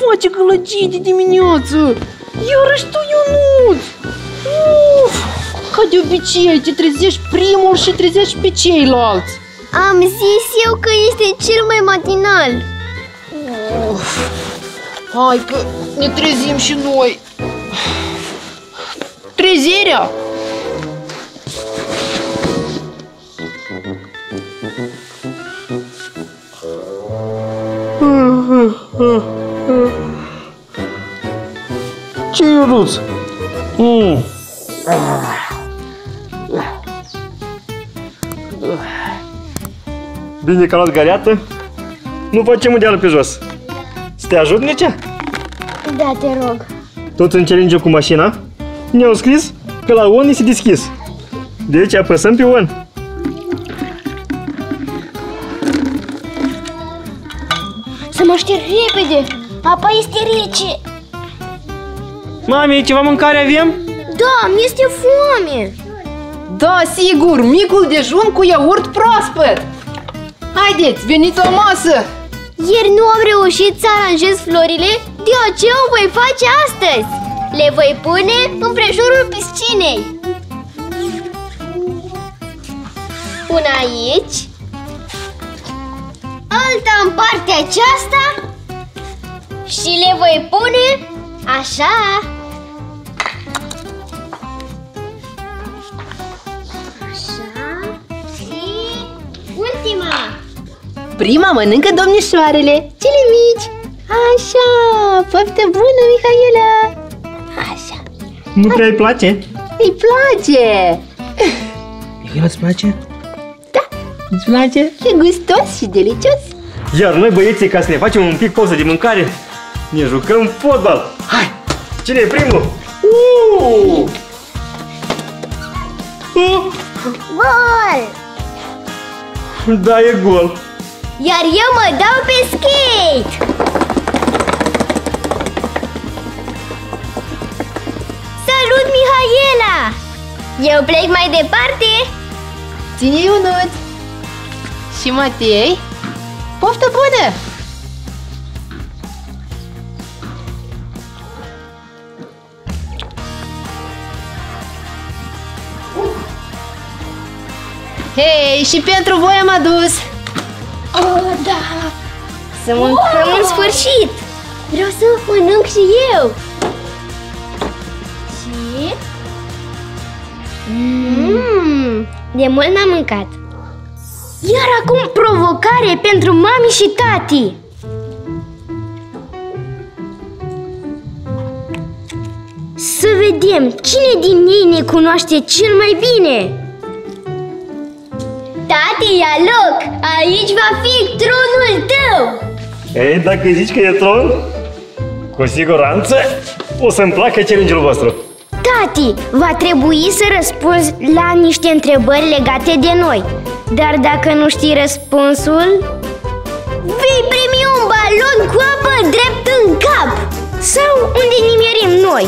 ce gălăgie de dimineață! Iarăși tu, Ionuț! Uf! Ca de obicei, te trezești primul și trezești pe ceilalți. Am zis eu că este cel mai matinal. Uf! Hai că ne trezim și noi. Trezirea! Ce, Ionuț? Bine că a luat găleată. Nu facem un deală pe jos. Să te ajut, Mircea? Da, te rog. Tot în challenge cu mașina ne-au scris că la on este deschis. Deci apăsăm pe on. Să mă șterg repede, apa este rece. Mami, ceva mâncare avem? Da, mi-este foame. Da, sigur, micul dejun cu iaurt proaspăt. Haideți, veniți la masă. Ieri nu am reușit să aranjez florile, de aceea o voi face astăzi. Le voi pune în prejurul piscinei. Una aici, alta în partea aceasta și le voi pune așa. Așa și ultima. Prima mănâncă domnișoarele, cele mici. Așa, poftă bună, Mihaela. Așa. Nu prea îi place? Îi place. Mihaela, îți place? Da. Îți place? E gustos și delicios. Iar noi, băieții, ca să ne facem un pic pauză de mâncare, ne jucăm fotbal. Hai! Cine e primul? Gol! Da, e gol. Iar eu mă dau pe skate. Salut, Mihaela! Eu plec mai departe. Ține, Ionuț. Și Matei, poftă bună! Hei, și pentru voi am adus. Oh, da! Să mâncăm în sfârșit. Vreau să mănânc și eu. Și... de mult n-am mâncat. Iar acum provocare pentru mami și tati. Să vedem cine din ei ne cunoaște cel mai bine. Tati, ia loc! Aici va fi tronul tău! Ei, dacă zici că e tron, cu siguranță o să-mi placă challenge-ul vostru. Tati, va trebui să răspunzi la niște întrebări legate de noi. Dar dacă nu știi răspunsul, vei primi un balon cu apă drept în cap! Sau unde nimerim noi.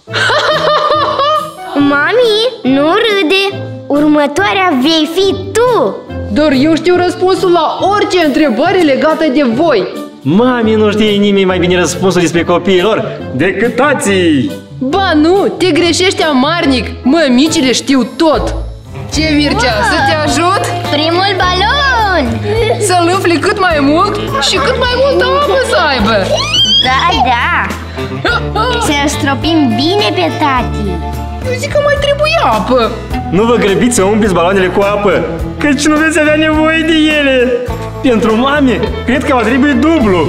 Mami, nu râde! Următoarea vei fi tu! Dar eu știu răspunsul la orice întrebare legată de voi. Mami, nu știe nimeni mai bine răspunsul despre copiilor decât tații. Ba nu, te greșești amarnic. Mămicile știu tot. Ce, Mircea, să te ajut? Primul balon! Să-l umfli cât mai mult și cât mai multă apă să aibă. Da, da! Să-l stropim bine pe tati. Eu zic că mai trebuie apă. Nu vă grăbiți să umpleți baloanele cu apă, căci nu veți avea nevoie de ele. Pentru mame, cred că va trebui dublu.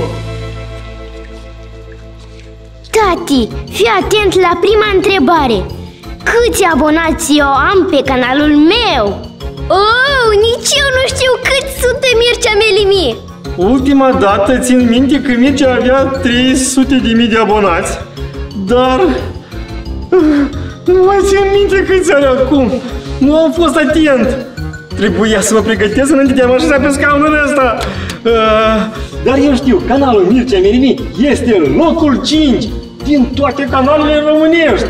Tati, fii atent la prima întrebare. Câți abonați eu am pe canalul meu? Oh, nici eu nu știu câți sunt de Mircea Melimi. Ultima dată țin minte că Mircea avea 300.000 de abonați, dar nu mai țin minte câți are acum. Nu am fost atent. Trebuia să mă pregătesc înainte de a mă așeza pe scaunul ăsta. Dar eu știu, canalul Mircea Melimi este locul 5 din toate canalele românești.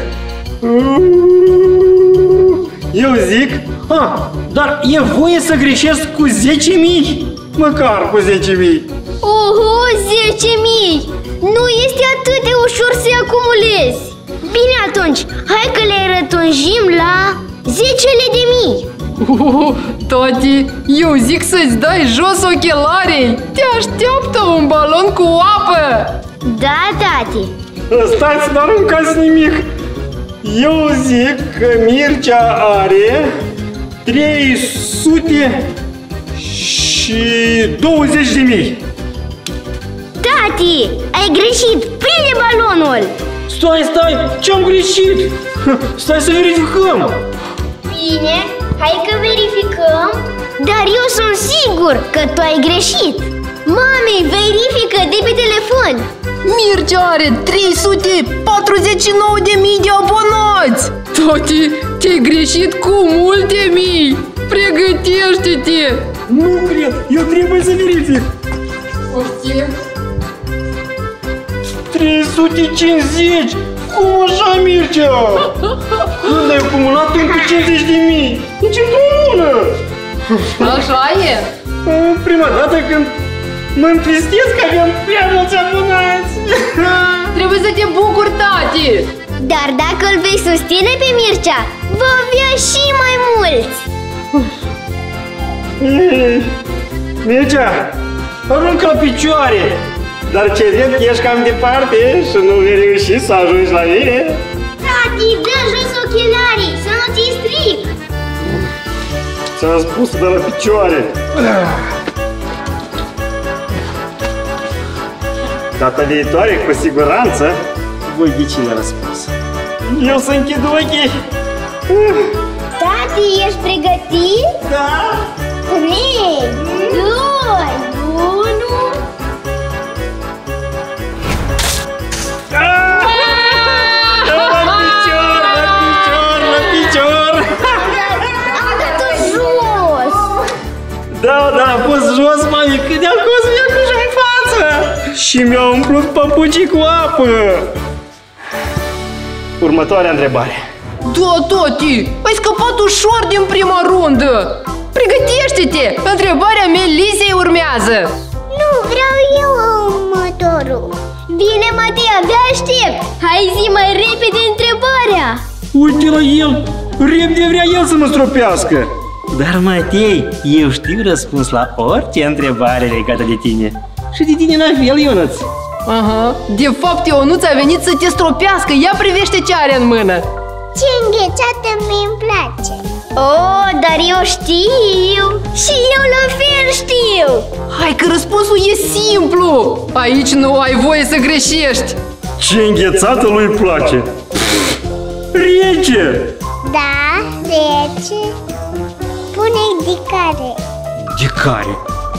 Eu zic, dar e voie să greșesc cu 10.000? Măcar cu 10.000. Oho, 10.000! Nu este atât de ușor să-i acumulezi. Bine atunci, hai că le rătunjim la 10.000. Tati, eu zic să-ți dai jos ochelarii. Te așteaptă un balon cu apă. Da, tati. Stați, nu aruncați nimic. Eu zic că Mircea are 320.000. Tati, ai greșit. Prinde balonul. Stai, ce-am greșit? Stai să verificăm. Bine, hai că verificăm. Dar eu sunt sigur că tu ai greșit. Mami, verifică de pe telefon. Mircea are 349.000 de abonați. Tati, te-ai greșit cu multe mii. Pregătește-te. Nu cred, eu trebuie să verific. Poftim. 350. Cum așa, Mircea? Când ai acumulat încă 50.000? Nici într-o lună. Așa e. Prima dată când mă întristez că aveam prea mulți abonați. Trebuie să te bucuri, tati. Dar dacă îl vei susține pe Mircea, va avea și mai mulți. Mircea, aruncă la picioare. Dar ce văd că ești cam departe și nu vei reuși să ajungi la mine. Tati, dă jos ochelarii, să nu ți stric. Ți-am spus de la picioare. Data viitoare, cu siguranță, voi ghici la răspuns. Eu să închid ochii. Tati, ești pregătit? Da. 3, 2, 1... Da, a fost jos, mami, cât de-a fost miercuș în față! Și mi-au umplut papucii cu apă! Următoarea întrebare. Da, tati, ai scăpat ușor din prima rundă. Pregătește-te, întrebarea Melisei urmează. Nu, vreau eu următorul. Bine, Matei, abia aștept. Hai zi mai repede întrebarea. Uite la el, repede vrea el să mă stropească. Dar, Matei, eu știu răspuns la orice întrebare legată de tine. Și de tine la fel, Ionuț. Aha, de fapt Ionuț a venit să te stropească. Ia privește ce are în mână. Ce înghețată mi-mi place. Oh, dar eu știu. Și eu la fel știu. Hai că răspunsul e simplu. Aici nu ai voie să greșești. Ce înghețată lui place? Rece! Da, rece. Pune-i de care. De care?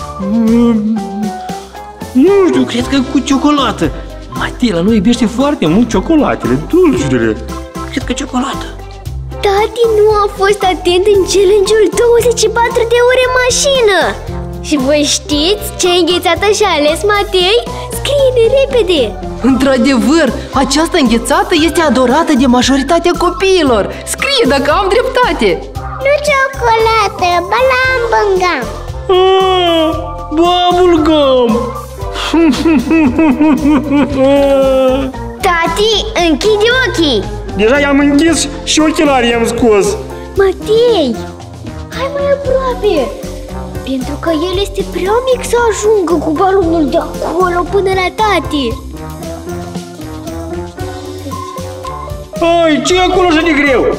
Nu știu, cred că cu ciocolată. Matila nu iubește foarte mult ciocolatele, dulciurile. Cred că ciocolată. Tati nu a fost atent în challenge-ul 24 de ore în mașină. Și voi știți ce înghețată și-a ales Matei? Scrie-ne repede. Într-adevăr, această înghețată este adorată de majoritatea copiilor. Scrie dacă am dreptate. Nu ciocolată, balam bângam. Bubblegum! Tati, închide ochii. Deja i-am închis și ochelarii i-am scos. Matei, hai mai aproape. Pentru că el este prea mic să ajungă cu balonul de acolo până la tati. Hai, ce e acolo așa de greu?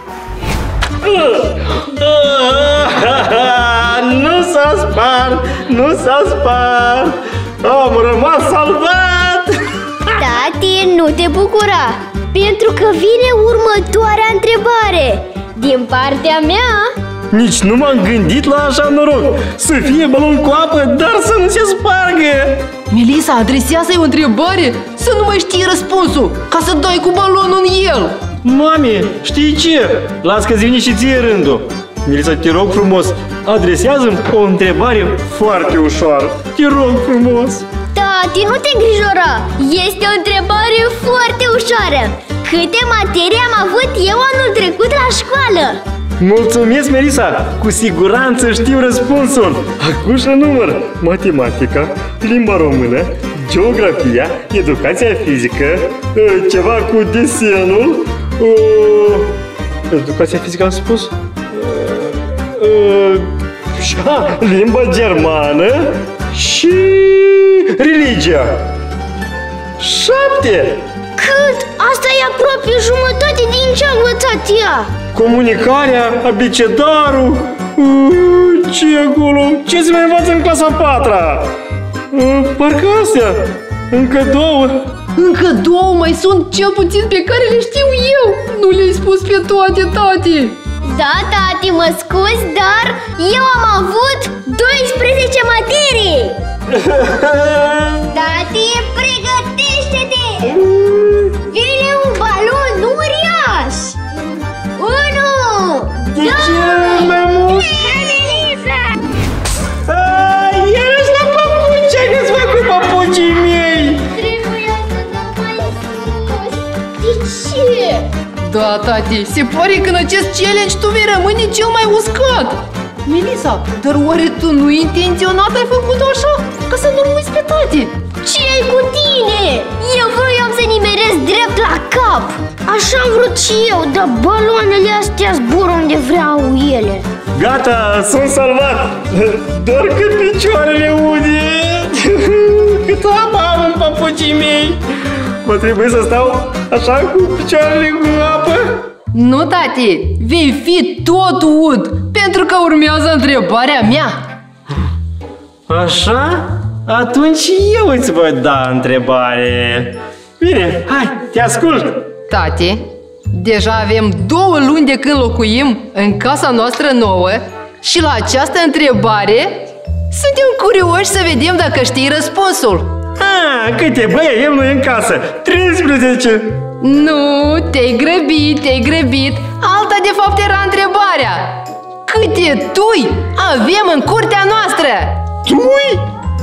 Nu s-a spart, nu s-a spart. Am rămas salvat. Tati, nu te bucura, pentru că vine următoarea întrebare din partea mea. Nici nu m-am gândit la așa noroc. Să fie balon cu apă, dar să nu se spargă. Melisa, adresează-i o întrebare să nu mai știi răspunsul, ca să dai cu balonul în el. Mami, știi ce? Las că-ți vine și ție rândul. Melisa, te rog frumos, adresează-mi o întrebare foarte ușoară. Te rog frumos. Tati, nu te îngrijora, este o întrebare foarte ușoară. Câte materii am avut eu anul trecut la școală? Mulțumesc, Melisa! Cu siguranță știu răspunsul. Acușă număr: matematica, limba română, geografia, educația fizică, ceva cu desenul, educația fizică am spus, limba germană și religia. 7! Cât? Asta e aproape jumătate din ce a învățat ea. Comunicarea, abecedarul, ce acolo? Ce se mai învață în clasa 4-a? Parcă astea, încă 2. Încă 2 mai sunt cel puțin pe care le știu eu. Nu le-ai spus pe toate, tati. Da, tati, mă scuzi, dar eu am avut 12 materii. Tati, pregătește-te! Vine un balon uriaș! 1, De ce mai mult? Melissa! Iarăși la papuci! Ce ai făcut papucii mei? Trebuia să dau mai sus. De ce? Da, tati, se pare că în acest challenge tu vei rămâne cel mai uscat. Melissa, dar oare tu nu intenționat ai făcut așa? Ca să nu-l uiți pe tati. Ce-i cu tine? Eu voiam să nimeresc drept la cap. Așa am vrut și eu, dar baloanele astea zbor unde vreau ele. Gata, sunt salvat! Doar că picioarele ude! Cât apă am în papucii mei! Mă trebuie să stau așa cu picioarele cu apă? Nu, tati, vei fi tot ud, pentru că urmează întrebarea mea. Așa? Atunci eu îți voi da întrebare. Bine, hai, te ascult. Tati, deja avem 2 luni de când locuim în casa noastră nouă și la această întrebare suntem curioși să vedem dacă știi răspunsul. Câte băi avem noi în casă? 13. Nu, te-ai grăbit. Alta de fapt era întrebarea. Câte tui avem în curtea noastră? Tui?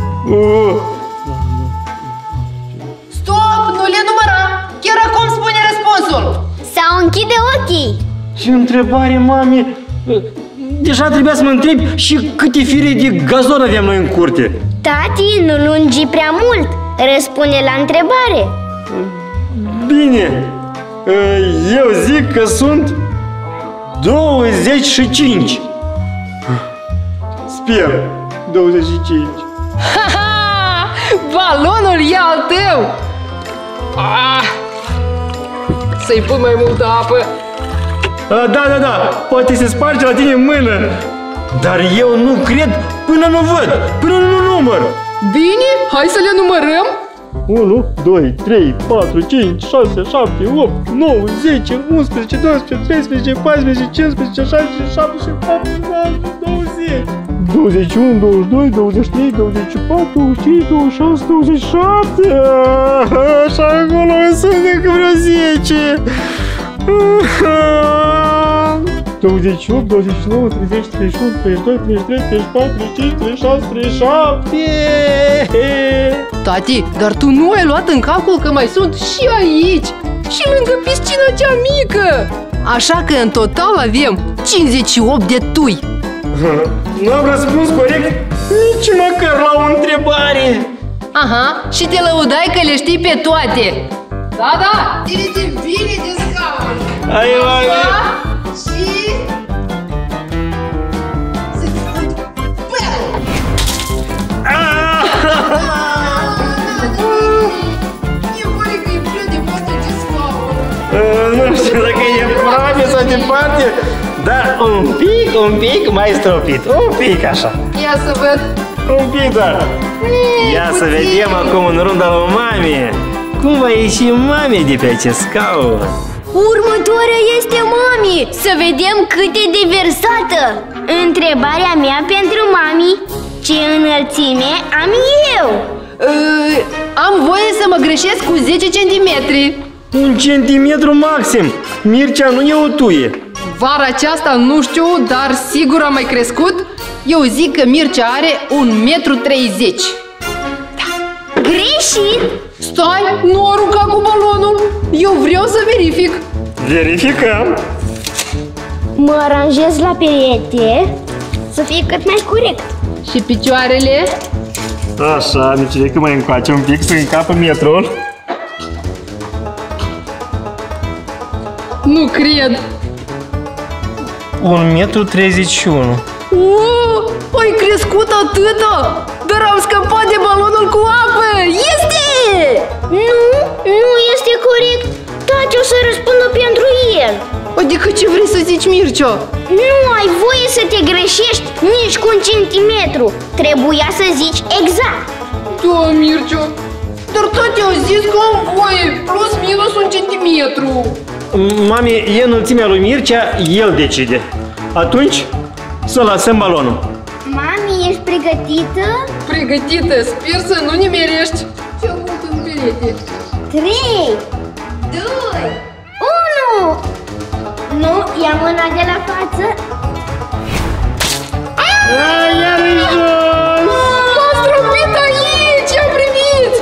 Stop, nu le număra. Chiar acum spune răspunsul. Sau închide ochii. Și întrebare, mami, deja trebuia să mă întreb și câte fire de gazon avem noi în curte. Tati, nu lungi prea mult. Răspunde la întrebare. Bine, eu zic că sunt 25. Sper, 25. Ha-ha! Balonul e al tău! Să-i pun mai multă apă. Da, poate se sparge la tine în mână. Dar eu nu cred până nu văd, până nu număr. Bine, hai să le numărăm. 1, 2, 3, 4, 5, 6, 7, 8, 9, 10, 11, 12, 13, 14, 15, 16, 17, 18, 19, 20, 21, 22, 23, 24, 25, 26, 27. Așa acolo sunt încă vreo 10. 28, 29, 30, 31, 32, 33, 34, 35, 36, 37. Tati, dar tu nu ai luat în calcul că mai sunt și aici și lângă piscina cea mică. Așa că în total avem 58 de tui. Nu am răspuns corect nici măcar la o întrebare. Aha, și te lăudai că le știi pe toate. Da, ține-te bine de scaun. Hai, mami. Și... să-ți văd părul. E pare că e prea departe de scaun. Nu știu dacă e aproape sau departe, dar un pic mai stropit. Un pic așa. Ia să văd. Un pic doar. Ia să vedem acum în runda lui mami. Cum va ieși mami de pe acest scaun? Următoarea este mami. Să vedem cât e de versată. Întrebarea mea pentru mami: ce înălțime am eu? Am voie să mă greșesc cu 10 centimetri. 1 centimetru maxim. Mircea nu e o tuie. Vara aceasta nu știu, dar sigur am mai crescut. Eu zic că Mircea are 1,30 m. Greșit. Stai, nu arunca cu balonul. Eu vreau să verific. Verificăm. Mă aranjez la perete să fie cât mai corect. Și picioarele? Așa, Micile, că mai încoace un pic să încapă metrul. Nu cred! 1,31 m. Ai crescut atâta! Dar am scăpat de balonul cu apă! Este! Nu este corect. Tati o să răspundă pentru el. Adică ce vrei să zici, Mircea? Nu ai voie să te greșești nici cu 1 centimetru. Trebuia să zici exact. Da, Mircea. Dar tati a zis că am voie, plus minus 1 centimetru. Mami, e înălțimea lui Mircea, el decide. Atunci, să lăsăm balonul. Mami, ești pregătită? Pregătită, sper să nu nimerești cel mult în perete. 3, 2, 1. Nu, ia mâna de la față. Iar-i jos! M-a stropit aici, am primit!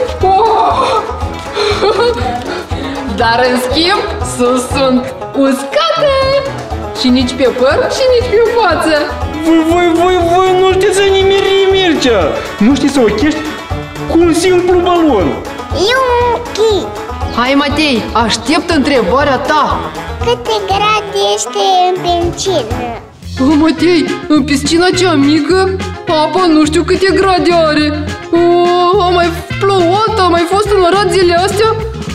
Dar în schimb, sus sunt uscate! Și nici pe păr, și nici pe față! Voi nu știți să nimeri, Mircea! Nu știți să o chești cu un simplu balon! Iuchi! Hai, Matei, aștept întrebarea ta! Câte grade este în piscină? Matei, în piscina cea mică, apa nu știu câte grade are. A mai plouat, a mai fost în Arad zilele astea.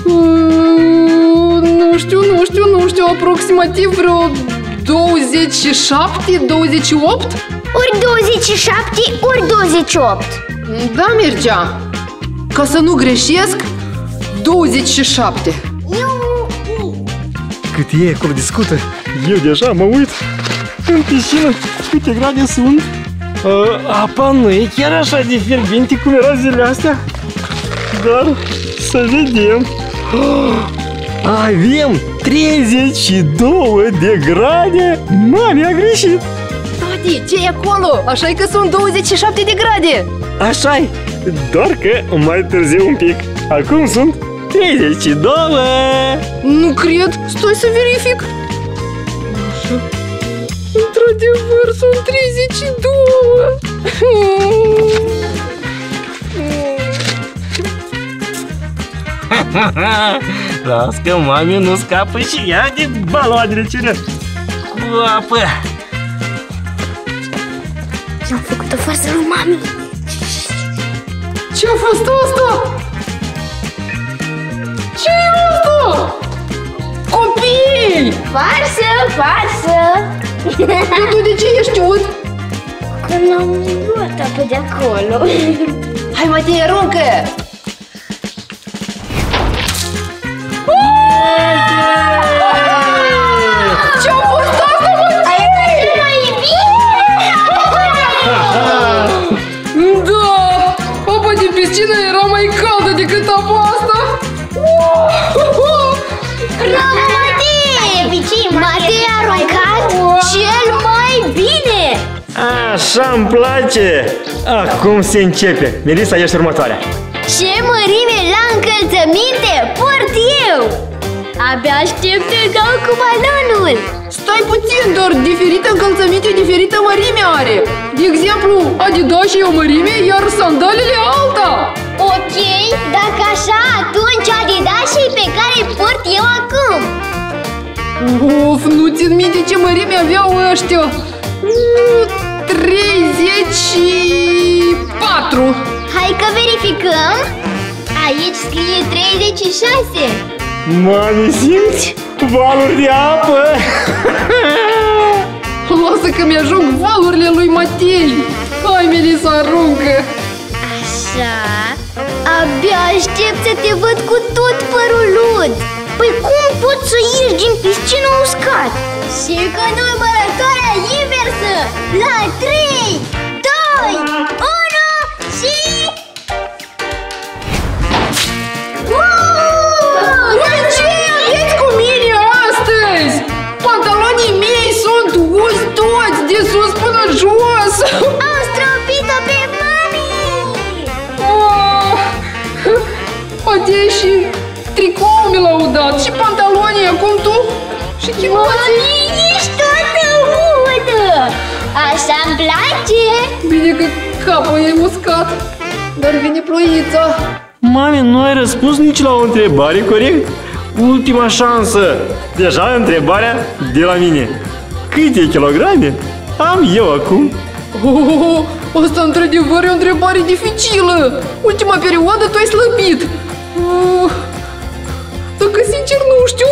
Nu știu, aproximativ vreo 27, 28? Ori 27, ori 28. Da, Mircea. Ca să nu greșesc, 27. Iuchi! Cât e acolo discută, eu deja mă uit în piscină câte grade sunt. Apa nu e chiar așa de fierbinte cum era zilele astea, dar să vedem. Avem 32 de grade. Mami, a greșit. Tati, ce e acolo? Așa-i că sunt 27 de grade. Așa-i, doar că mai târziu un pic. Acum sunt 32. Nu cred, stai să verific. Așa. Într-adevăr, sunt 32. Las că mami nu scapă și ea de baloanele cele cu apă. I-am făcut o farsă lui mami. Ce-a fost asta? Ce-i asta? Copii! Farsă! Dar tu de ce ești știut? Că n-am luat apă de acolo. Hai, Matei, aruncă! Ce-a fost asta, Matei? Mai bine! Da! Apa din piscină era mai caldă decât apa asta! Bravo, Matei! Matei a aruncat cel mai bine! Așa-mi place! Acum se începe. Melissa, ești următoarea. Ce mărime la încălțăminte port eu! Abia aștept să dau cu balonul! Stai puțin, doar diferită încălțăminte, diferită mărime are. De exemplu, Adidas e o mărime, iar sandalele alta. Ok, dacă așa, atunci Adidas e pe care îl port eu acum. Of, nu țin minte ce mărime aveau ăștia. 34. Hai că verificăm. Aici scrie 36. Mami, simți valuri de apă? Lasă că mi-ajung valurile lui Matei. Hai, Melissa, aruncă. Așa, abia aștept să te văd cu tot părul lud. Păi cum poți să ieși din piscină uscat? Și că numărătoarea inversă. La 3, 2, 1 și... Ce aveți cu mine astăzi? Pantalonii mei sunt uzi toți, de sus până jos. Am stropit-o pe mami! Matei, și tricoul mi l-au dat, și pantalonii, acum tu și chivoții. Mami, ești toată udă! Așa-mi place! Bine că capul e uscat. dar vine ploița. Mami, nu ai răspuns nici la o întrebare corect? Ultima șansă. Deja întrebarea de la mine. Câte kilograme am eu acum? Asta într-adevăr e o întrebare dificilă. Ultima perioadă tu ai slăbit. Dacă sincer nu știu.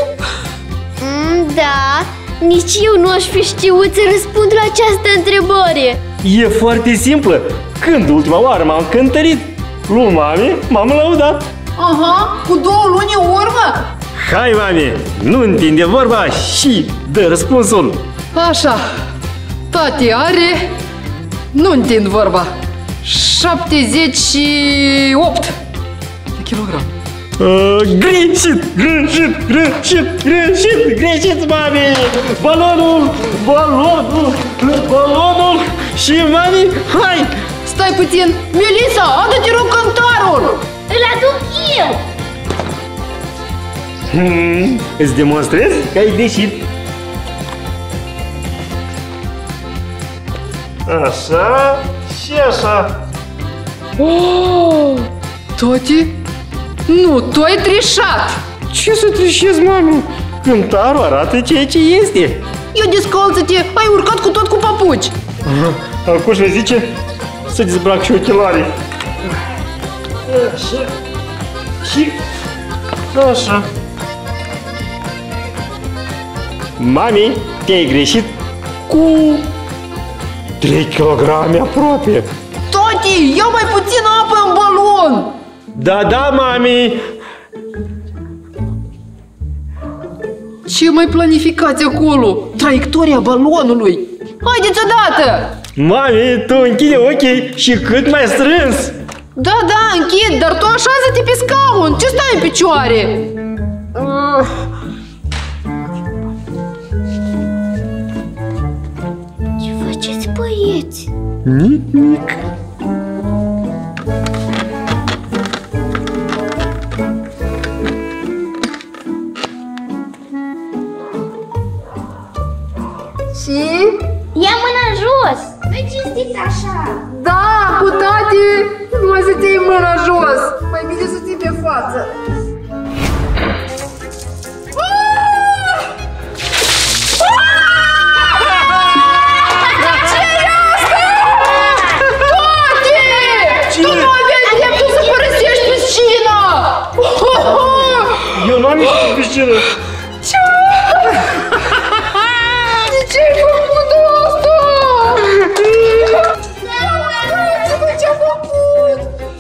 Da, nici eu nu aș fi știut să răspund la această întrebare. E foarte simplă. Când ultima oară m-am cântărit, lui mami m-am lăudat. Aha, cu 2 luni în urmă? Hai, mami, nu întinde vorba și dă răspunsul. Așa, tati are, nu întind vorba, 78 de kilograme. Greșit, mami! Balonul și mami, hai! Stai puțin, Melissa, adu-te rog cântarul! Îl aduc eu! Îți demonstrez că ai greșit. Așa și așa. Tati? Nu, tu ai trișat! Ce să trișezi, mami? Cântarul arată ceea ce este. Eu descalță-te, ai urcat cu tot cu papuci! Acum își zice să dezbrac și ochelarii. Așa. Și așa. Mami, te-ai greșit cu 3 kg aproape. Tati, ia mai puțină apă în balon! Da, mami. Ce mai planificați acolo? Traiectoria balonului! Haideți odată! Mami, tu închide ochii și cât mai strâns. Da, închid, dar tu așează-te pe scaun! Ce stai în picioare? Ce faceți, băieți? Nimic. Și? Ia mâna jos! Nu cinstiți așa! Da, cu tati, numai să ții mâna jos. Mai bine să ții pe față. Ce-i asta? Tati! Tu nu aveai dreptul să părăsești piscina! Eu n-am ieșit pe piscină. De ce ai făcut asta? Ce-a făcut?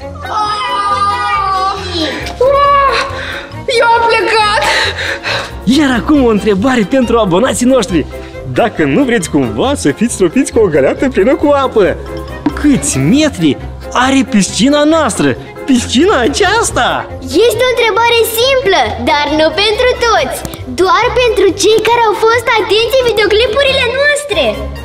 Eu am plecat! Iar acum o întrebare pentru abonații noștri. Dacă nu vreți cumva să fiți stropiți cu o găleată plină cu apă, câți metri are piscina noastră? Piscina aceasta? Este o întrebare simplă, dar nu pentru toți. Doar pentru cei care au fost atenți în videoclipurile noastre.